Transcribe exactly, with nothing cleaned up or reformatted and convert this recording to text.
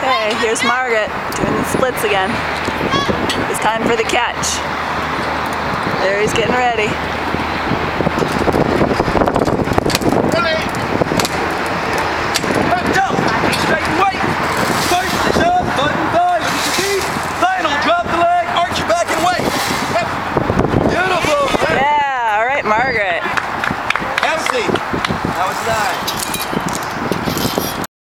Okay, here's Margaret doing the splits again. It's time for the catch. There he's getting ready.